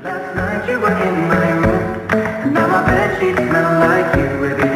Last night you were in my room, and now my bedsheets smell like you. Every